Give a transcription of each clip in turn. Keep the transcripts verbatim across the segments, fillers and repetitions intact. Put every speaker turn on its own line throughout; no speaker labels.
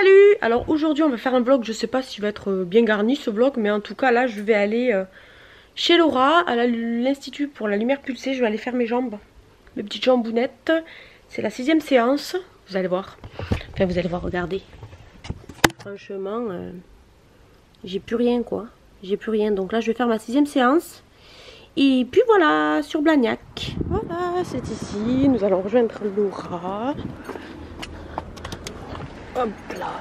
salut! Alors aujourd'hui on va faire un vlog, je sais pas s'il va être bien garni ce vlog, mais en tout cas là je vais aller euh, chez Laura à l'institut pour la lumière pulsée. Je vais aller faire mes jambes, mes petites jambounettes. C'est la sixième séance, vous allez voir. Enfin vous allez voir, regardez. Franchement, euh, j'ai plus rien quoi, j'ai plus rien. Donc là je vais faire ma sixième séance. Et puis voilà, sur Blagnac. Voilà, c'est ici, nous allons rejoindre Laura. Hop là.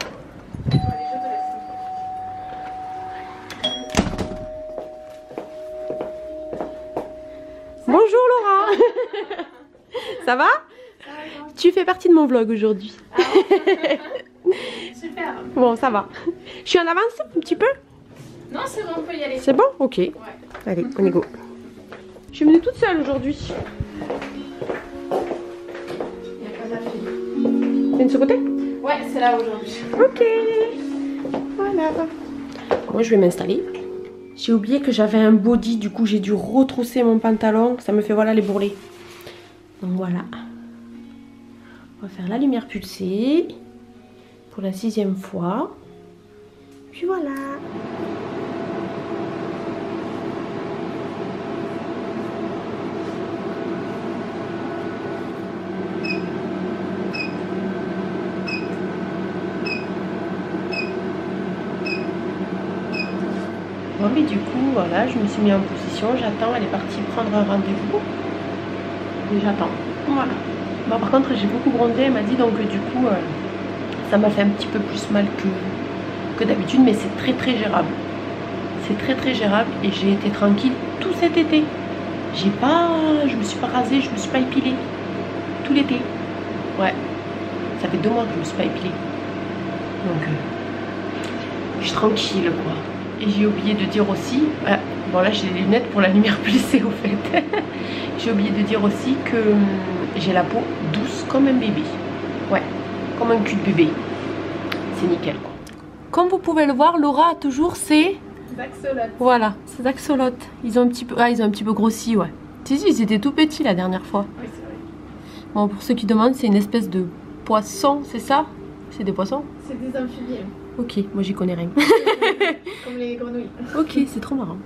Bonjour Laura. Ça va? Ça va, tu fais partie de mon vlog aujourd'hui.
Ah, super.
Bon, ça va. Je suis en avance un petit peu?
Non, c'est bon, on peut y aller.
C'est bon? Ok. Ouais. Allez, on y go. Je suis venue toute seule aujourd'hui.
Il n'y a pas de fille.
C'est de ce côté?
Ouais, c'est là aujourd'hui.
Ok. Voilà. Moi, je vais m'installer. J'ai oublié que j'avais un body, du coup, j'ai dû retrousser mon pantalon. Ça me fait, voilà, les bourrelets. Donc voilà. On va faire la lumière pulsée pour la sixième fois. Puis voilà. Bon mais du coup voilà, je me suis mis en position, j'attends, elle est partie prendre un rendez-vous et j'attends, voilà. Bon, par contre j'ai beaucoup grondé, elle m'a dit, donc du coup euh, ça m'a fait un petit peu plus mal que, que d'habitude, mais c'est très très gérable, c'est très très gérable et j'ai été tranquille tout cet été. J'ai pas, je me suis pas rasée, je me suis pas épilée tout l'été, ouais, ça fait deux mois que je me suis pas épilée, donc euh, je suis tranquille quoi. Et j'ai oublié de dire aussi, ah, bon là j'ai des lunettes pour la lumière pulsée au fait. J'ai oublié de dire aussi que hum, j'ai la peau douce comme un bébé. Ouais, comme un cul de bébé. C'est nickel quoi. Comme vous pouvez le voir, Laura a toujours ses
axolotes.
Voilà, ses axolotes. Ils ont un petit peu, ah ils ont un petit peu grossi, ouais. Si si, ils étaient tout petits la dernière fois.
Oui, c'est vrai.
Bon, pour ceux qui demandent, c'est une espèce de poisson, c'est ça? C'est des poissons?
C'est des amphibiens.
Ok, moi j'y connais rien.
Comme les grenouilles.
Ok, c'est trop marrant.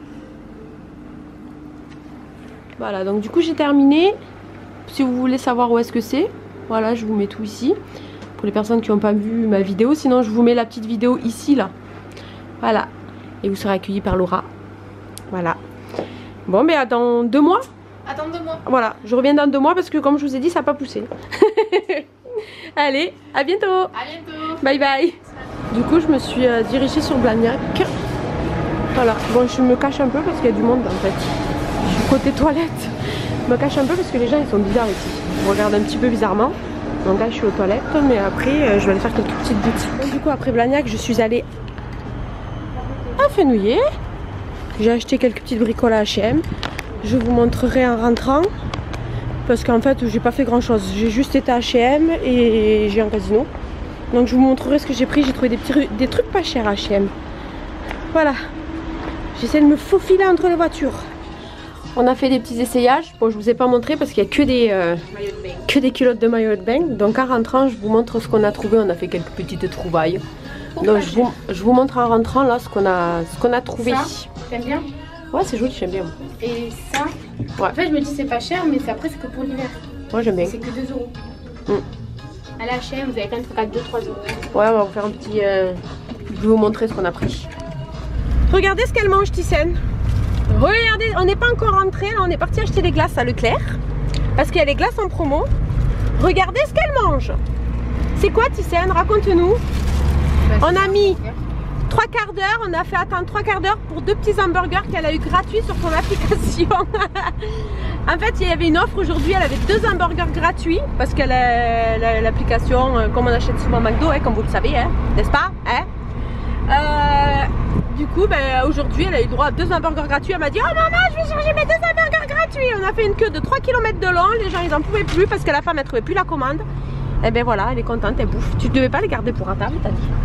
Voilà, donc du coup j'ai terminé. Si vous voulez savoir où est-ce que c'est, voilà, je vous mets tout ici. Pour les personnes qui n'ont pas vu ma vidéo, sinon je vous mets la petite vidéo ici, là. Voilà. Et vous serez accueillis par Laura. Voilà. Bon, mais dans deux mois.
Attends deux mois.
Voilà, je reviens dans deux mois parce que comme je vous ai dit, ça n'a pas poussé. Allez, à bientôt.
À bientôt.
Bye bye. Du coup, je me suis euh, dirigée sur Blagnac. Voilà, bon, je me cache un peu parce qu'il y a du monde en fait. Je suis côté toilette. Je me cache un peu parce que les gens ils sont bizarres ici. Ils me regardent un petit peu bizarrement. Donc là, je suis aux toilettes, mais après, euh, je vais aller faire quelques petites boutiques. Donc, du coup, après Blagnac, je suis allée à Fenouillet. J'ai acheté quelques petites bricoles à H et M. Je vous montrerai en rentrant. Parce qu'en fait, j'ai pas fait grand chose. J'ai juste été à H et M et j'ai un casino. Donc je vous montrerai ce que j'ai pris. J'ai trouvé des, petits, des trucs pas chers à H et M. Voilà. J'essaie de me faufiler entre les voitures. On a fait des petits essayages. Bon, je vous ai pas montré parce qu'il y a que des, euh, que des culottes de maillot de bain. Donc en rentrant, je vous montre ce qu'on a trouvé. On a fait quelques petites trouvailles. Donc je vous, je vous montre en rentrant là ce qu'on a, ce qu'on a trouvé.
Ça, t'aimes bien?
Ouais, c'est joli, j'aime bien.
Et ça,
ouais.
En fait, je me dis c'est pas cher, mais après c'est que pour l'hiver.
Moi j'aime bien.
C'est que deux euros.
Mm.
À la H et M, vous avez quand même fait deux trois euros.
Ouais, on va vous faire un petit... Euh... Je vais vous montrer ce qu'on a pris. Regardez ce qu'elle mange, Thyssen. Regardez, on n'est pas encore rentré. On est parti acheter des glaces à Leclerc. Parce qu'il y a les glaces en promo. Regardez ce qu'elle mange. C'est quoi, Thyssen? Raconte-nous. Bah, on a mis trois quarts d'heure. On a fait attendre trois quarts d'heure pour deux petits hamburgers qu'elle a eu gratuits sur son application. En fait, il y avait une offre aujourd'hui, elle avait deux hamburgers gratuits parce que l'application, comme on achète souvent McDo, hein, comme vous le savez, hein, n'est-ce pas, hein, euh, du coup, ben, aujourd'hui, elle a eu droit à deux hamburgers gratuits. Elle m'a dit, oh maman, je vais changer mes deux hamburgers gratuits. On a fait une queue de trois kilomètres de long, les gens, ils en pouvaient plus parce que la femme, elle trouvait plus la commande. Et ben voilà, elle est contente, elle bouffe. Tu ne devais pas les garder pour un table, t'as dit?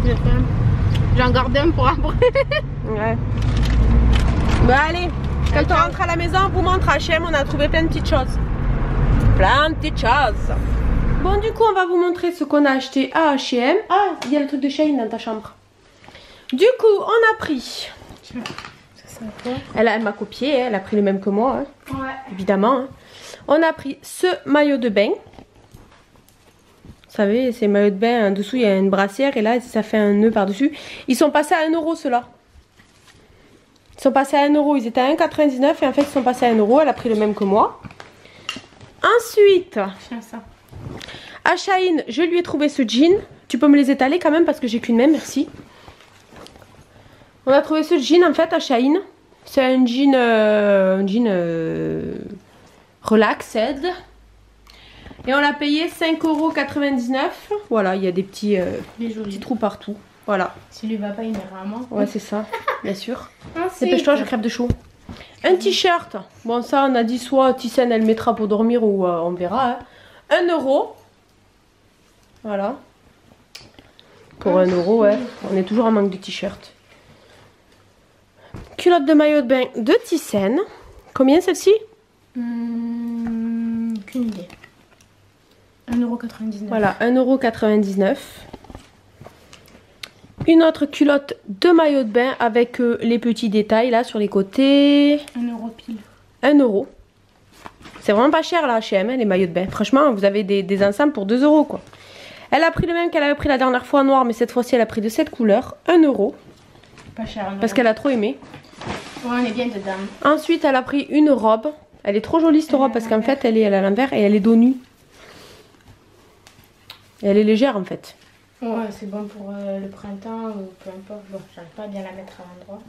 J'en garde un pour après.
Ouais. Bon, allez. Quand on rentre à la maison, on vous montre à H et M, on a trouvé plein de petites choses. Plein de petites choses. Bon, du coup, on va vous montrer ce qu'on a acheté à H et M. Ah, il y a le truc de Shein dans ta chambre. Du coup, on a pris... Elle, elle m'a copié, elle a pris le même que moi, hein. Ouais. Évidemment. Hein. On a pris ce maillot de bain. Vous savez, c'est maillot de bain, en dessous il y a une brassière et là ça fait un nœud par-dessus. Ils sont passés à un euro ceux-là. Ils sont passés à un euro, ils étaient à un quatre-vingt-dix-neuf et en fait ils sont passés à un euro, elle a pris le même que moi. Ensuite, à Shein, je lui ai trouvé ce jean. Tu peux me les étaler quand même parce que j'ai qu'une main, merci. On a trouvé ce jean en fait à Shein. C'est un jean, euh, un jean euh, relaxed. Et on l'a payé cinq euros quatre-vingt-dix-neuf. Voilà, il y a des petits, euh, petits trous partout. Voilà.
S'il lui va pas, il ira vraiment.
Ouais, c'est ça, bien sûr. Dépêche-toi, je crève de chaud. Un t-shirt. Bon, ça, on a dit soit Thyssen elle mettra pour dormir ou euh, on verra. Hein. un euro. Voilà. Pour un euro, ouais. On est toujours en manque de t-shirt. Culotte de maillot de bain de Thyssen. Combien celle-ci?
Hum, Aucune idée. un euro quatre-vingt-dix-neuf.
Voilà, un euro quatre-vingt-dix-neuf. Une autre culotte de maillot de bain avec euh, les petits détails là sur les côtés.
un euro pile.
un euro. C'est vraiment pas cher là, H et M, hein, les maillots de bain. Franchement, vous avez des, des ensembles pour deux euros quoi. Elle a pris le même qu'elle avait pris la dernière fois en noir, mais cette fois-ci elle a pris de cette couleur. un euro.
Pas cher.
Parce qu'elle a trop aimé.
Ouais, on est bien dedans.
Ensuite, elle a pris une robe. Elle est trop jolie cette robe parce qu'en fait, elle est à l'envers et elle est dos nu. Et elle est légère en fait.
Ouais, c'est bon pour euh, le printemps ou peu importe. Bon, j'arrive pas à bien la mettre à l'endroit.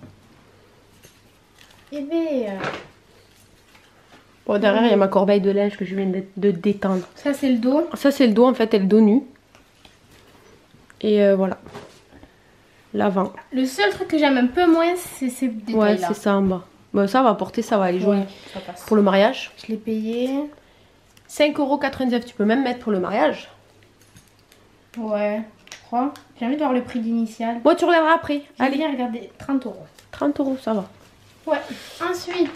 Et bien... Euh...
Bon, derrière, il y a ma corbeille de linge que je viens de, de détendre.
Ça, c'est le dos.
Ça, c'est le dos en fait, elle est dos nu. Et euh, voilà. L'avant.
Le seul truc que j'aime un peu moins, c'est ces détails-là.
Ouais, c'est ça en bas. Bon, ça va porter, ça va, elle est jolie.
Ouais, ça passe.
Pour le mariage.
Je l'ai payé.
cinq euros quatre-vingt-dix-neuf, tu peux même mettre pour le mariage.
Ouais, je crois. J'ai envie de voir le prix d'initial.
Bon, tu regarderas après.
Allez, viens regarder. trente euros.
trente euros, ça va.
Ouais. Ensuite.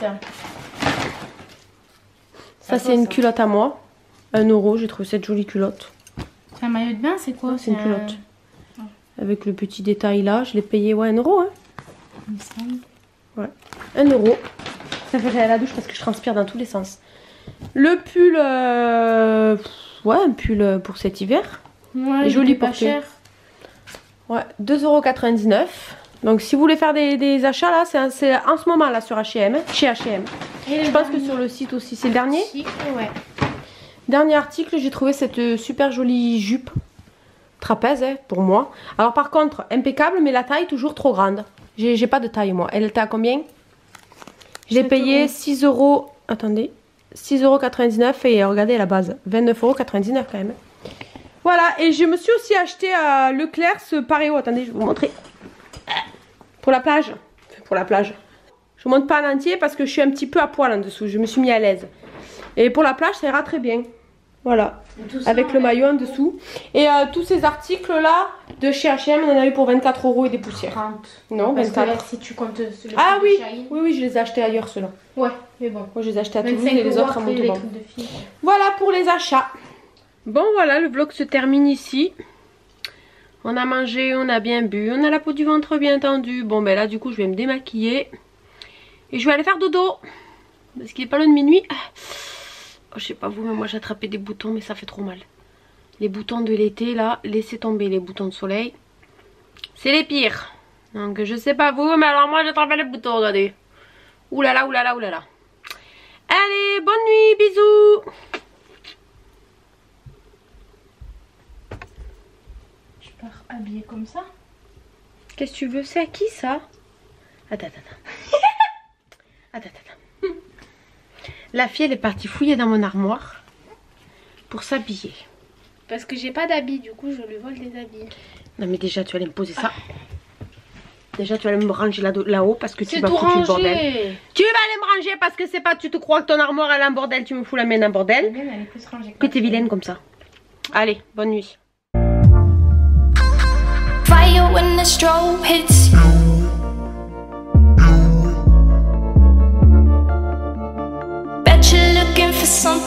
Ça, c'est une culotte à moi. un euro, j'ai trouvé cette jolie culotte.
C'est un maillot de bain, c'est quoi?
C'est une culotte. Un... Avec le petit détail là, je l'ai payé, ouais, un euro. Hein.
Il me semble.
Ouais, un euro. Ça fait aller à la douche parce que je transpire dans tous les sens. Le pull, euh... ouais, un pull pour cet hiver.
Ouais,
joli
pas
porté.
cher.
Ouais, deux euros quatre-vingt-dix-neuf. Donc si vous voulez faire des, des achats là, c'est en ce moment là sur H et M, chez H et M. Et je pense que sur le site aussi, c'est le dernier.
Chic, ouais.
Dernier article, j'ai trouvé cette super jolie jupe trapèze hein, pour moi. Alors par contre, impeccable, mais la taille toujours trop grande. J'ai pas de taille moi. Elle était à combien? Je l'ai payé six euros. Attendez, six euros quatre-vingt-dix-neuf et regardez la base, vingt-neuf euros quatre-vingt-dix-neuf quand même. Voilà, et je me suis aussi acheté à Leclerc ce paréo. Attendez, je vais vous montrer. Pour la plage. Pour la plage. Je ne monte pas en entier parce que je suis un petit peu à poil en dessous. Je me suis mis à l'aise. Et pour la plage, ça ira très bien. Voilà. Ça, avec le maillot en dessous. Et euh, tous ces articles-là de chez H et M, on en a eu pour vingt-quatre euros et des poussières.
trente.
Non,
parce
vingt-quatre.
Que là, si tu comptes le
ah oui, oui, oui, je les ai achetés ailleurs ceux-là.
Ouais, mais bon.
Moi, je les ai achetés à Toulouse et les autres à Montauban.
De
voilà pour les achats. Bon, voilà, le vlog se termine ici. On a mangé, on a bien bu, on a la peau du ventre bien tendue. Bon, ben là, du coup, je vais me démaquiller. Et je vais aller faire dodo. Parce qu'il est pas loin de minuit. Oh, je sais pas vous, mais moi j'ai attrapé des boutons, mais ça fait trop mal. Les boutons de l'été, là, laissez tomber les boutons de soleil. C'est les pires. Donc, je sais pas vous, mais alors moi j'ai attrapé les boutons, regardez. Oulala, oulala, oulala. Allez, bonne nuit, bisous.
Je pars habillée comme ça.
Qu'est-ce que tu veux? C'est à qui ça? Attends, attends, attends. Attends, attends. La fille, elle est partie fouiller dans mon armoire pour s'habiller.
Parce que j'ai pas d'habits, du coup, je lui vole des habits.
Non, mais déjà, tu vas aller me poser ça. Déjà, tu vas aller me ranger là-haut parce que tu vas foutre
rangé.
le bordel. Tu vas aller me ranger parce que c'est pas, tu te crois que ton armoire elle est un bordel, tu me fous la mienne un bordel.
Bien, elle peut se ranger
que t'es vilaine comme ça. Allez, bonne nuit. Fire when the strobe hits you. Bet you're looking for something